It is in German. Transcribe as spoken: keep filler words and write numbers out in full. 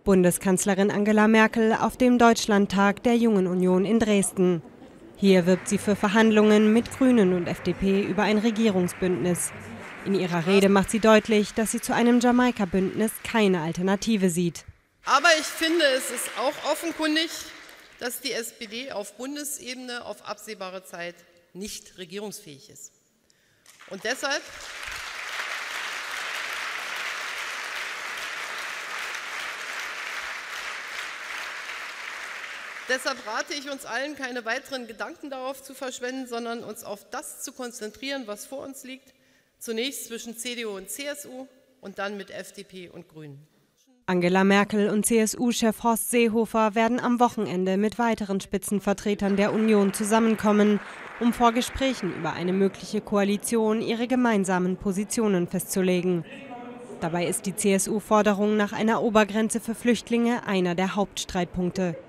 Bundeskanzlerin Angela Merkel auf dem Deutschlandtag der Jungen Union in Dresden. Hier wirbt sie für Verhandlungen mit Grünen und F D P über ein Regierungsbündnis. In ihrer Rede macht sie deutlich, dass sie zu einem Jamaika-Bündnis keine Alternative sieht. Aber ich finde, es ist auch offenkundig, dass die S P D auf Bundesebene auf absehbare Zeit nicht regierungsfähig ist. Und deshalb Deshalb rate ich uns allen, keine weiteren Gedanken darauf zu verschwenden, sondern uns auf das zu konzentrieren, was vor uns liegt. Zunächst zwischen C D U und C S U und dann mit F D P und Grünen. Angela Merkel und C S U-Chef Horst Seehofer werden am Wochenende mit weiteren Spitzenvertretern der Union zusammenkommen, um vor Gesprächen über eine mögliche Koalition ihre gemeinsamen Positionen festzulegen. Dabei ist die C S U-Forderung nach einer Obergrenze für Flüchtlinge einer der Hauptstreitpunkte.